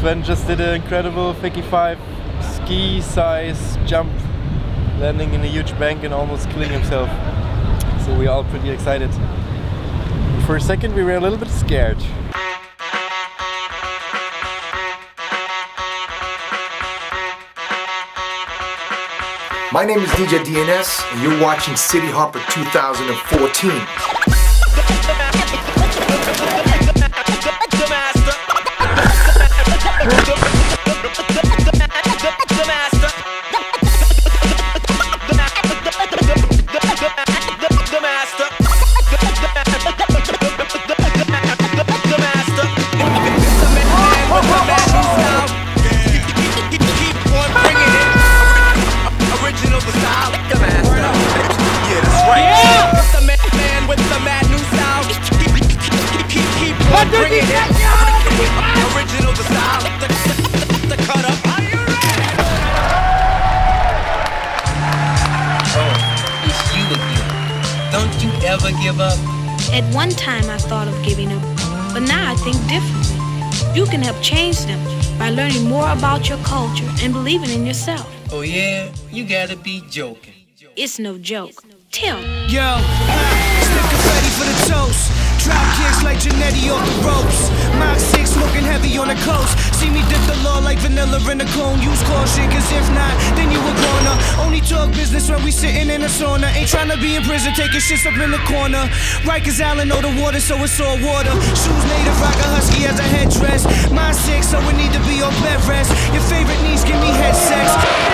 Sven just did an incredible 55 ski size jump, landing in a huge bank and almost killing himself. So we're all pretty excited. For a second we were a little bit scared. My name is DJ DNS and you're watching Cityhopper 2014. Don't you ever give up? At one time I thought of giving up, but now I think differently. You can help change them by learning more about your culture and believing in yourself. Oh yeah? You gotta be joking. It's no joke. Tell me. Yo, stick confetti for the toast. Drop kicks like Janetti off the ropes. Mach 6 smoking heavy on the coast. See me dip the law like vanilla in a cone. Use caution, cause if not, then you a goner. Only talk business when we sitting in a sauna. Ain't tryna be in prison, taking shits up in the corner. Rikers Island, know the water, so it's all water. Shoes native, rock a husky as a headdress. Mine 6, so it need to be on bed rest. Your favorite niece, give me head sex.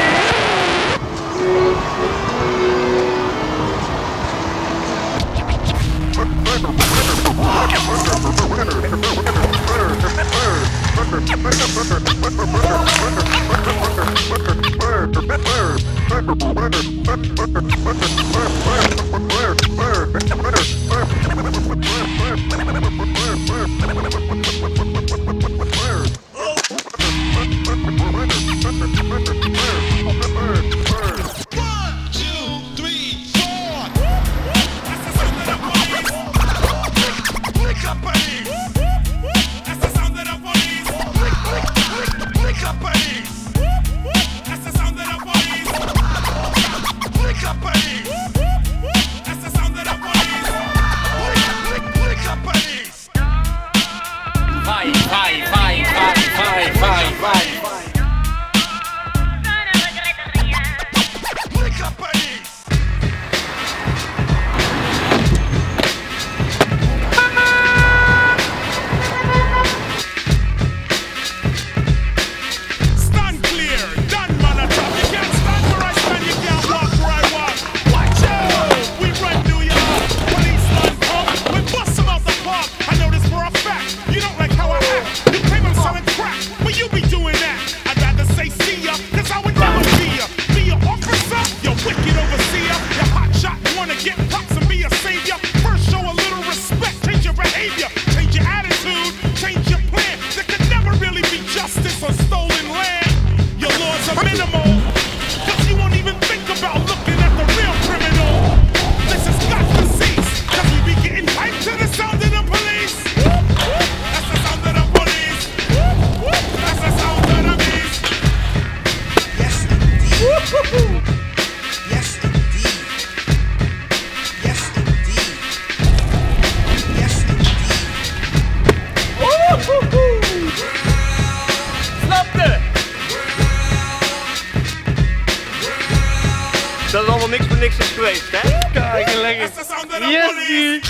Dat is allemaal niks voor niks is geweest, hè? Kijk, lekker. Yes, dude.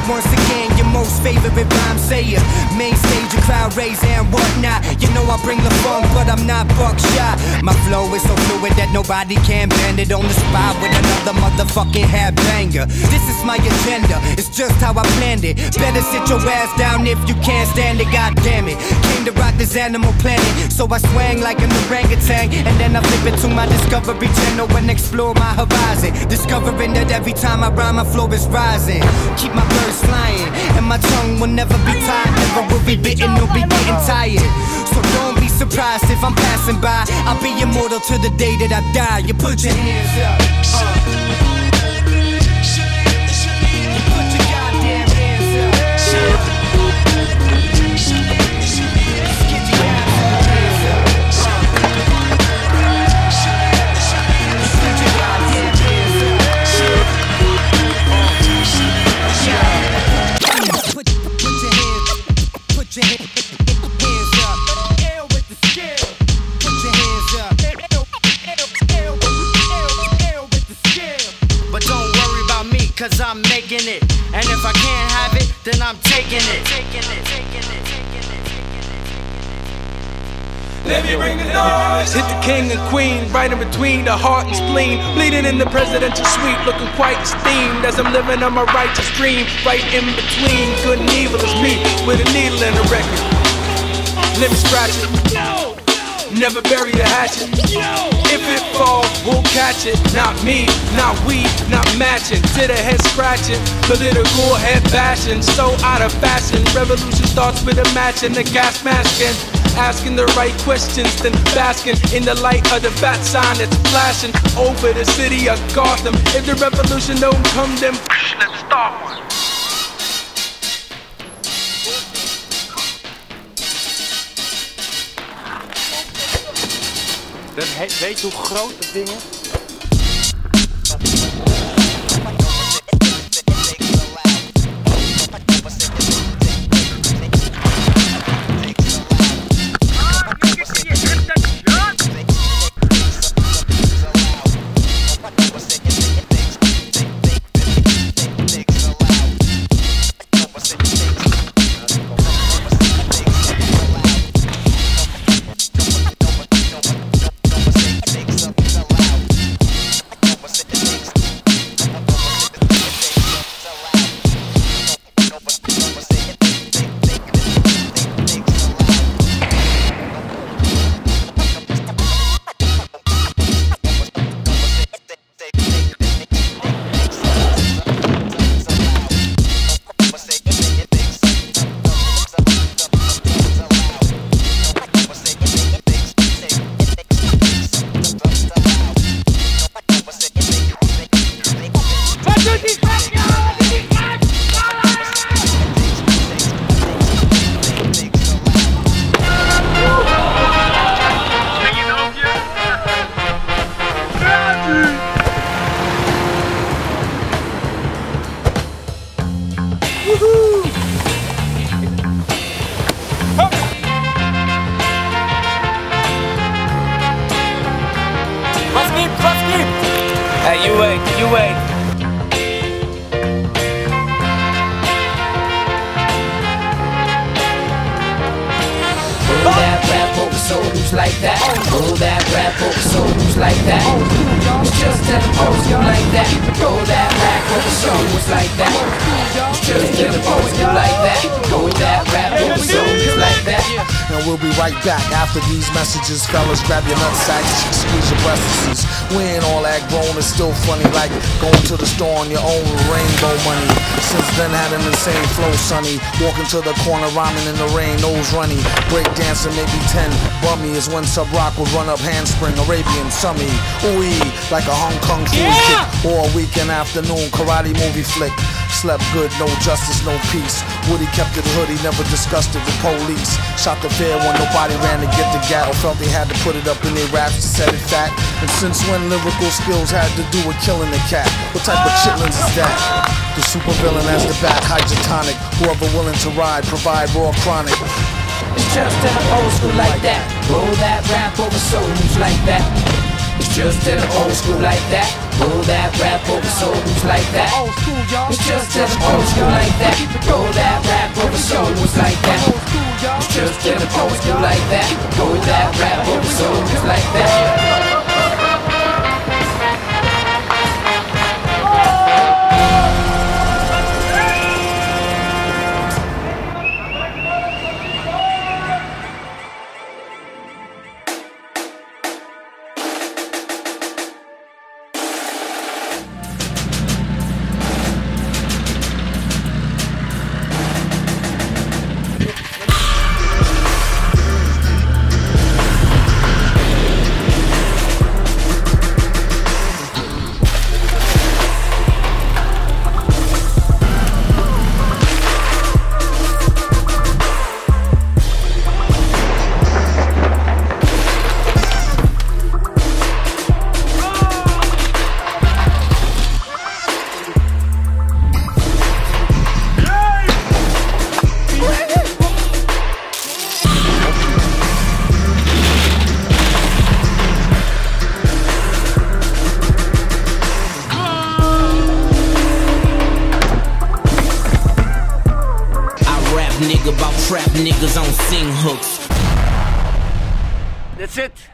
Once again, your most favorite rhyme sayer. Main stage, a crowd raise and whatnot. You know I bring the funk, but I'm not buckshot. My flow is so fluid that nobody can bend it. On the spot with another motherfucking headbanger. This is my agenda, it's just how I planned it. Better sit your ass down if you can't stand it, god damn it. Came to rock this Animal Planet, so I swang like an orangutan. And then I flip it to my Discovery Channel and explore my horizon. Discovering that every time I rhyme, my flow is rising. Keep my birds flying, and my tongue will never be tied. Never will be bitten or be getting tired. So don't be surprised if I'm passing by. I'll be immortal to the day that I die. You put your hands up. You put your goddamn hands up. Get your goddamn hands up. Put your goddamn hands up. Put your hands up. L with the skill. Put your hands up. L with the skill. But don't worry about me, cause I'm making it. And if I can't have it, then I'm taking it. Let me bring the noise. Hit the king and queen, right in between the heart and spleen. Bleeding in the presidential suite, looking quite esteemed. As I'm living on my righteous dream, right in between good and evil is me, with a needle in the record. Let me scratch it. Never bury the hatchet. If it falls, we'll catch it. Not me, not we, not matching. To the head scratching, political head bashing. So out of fashion, revolution starts with a match and the gas masking. Asking the right questions, then basking in the light of the bat sign that's flashing over the city of Gotham. If the revolution don't come, then let's start one. Weet je hoe groot dat ding is? Hey, you wait. Roll that rap over souls like that. Roll that rap over souls like that. It's just an old school like that. Roll that rap over souls like that. It's just an old school like that. Roll that rap over souls like that. And we'll be right back after these messages. Fellas, grab your nutsacks, squeeze your breasts. We ain't all that grown, it's still funny like going to the store on your own with rainbow money. Since then had an insane flow, sonny. Walking to the corner, rhyming in the rain, nose runny. Break dancing, maybe 10. Bummy is when Sub Rock would run up handspring, Arabian summy. Ooh, like a Hong Kong food kick. Or a weekend afternoon karate movie flick. Slept good, no justice, no peace. Woody kept it hoodie, never discussed it with police. Shot the fair when nobody ran to get the gat, or felt they had to put it up in their raps to set it fat. And since when lyrical skills had to do with killing the cat? What type of chitlins is that? The super villain as the bat, hydrotonic. Whoever willing to ride, provide raw chronic. It's just an old school like that. Roll that rap over souls like that. It's just that I'm old school like that. Roll that rap over shoulders like that. Old school, y'all. It's just that I'm old school like that. Roll that rap over shoulders like that. Old school, y'all. It's just that I'm old school like that. Roll that rap over shoulders like that. Nigga about trap niggas on sing hooks. That's it.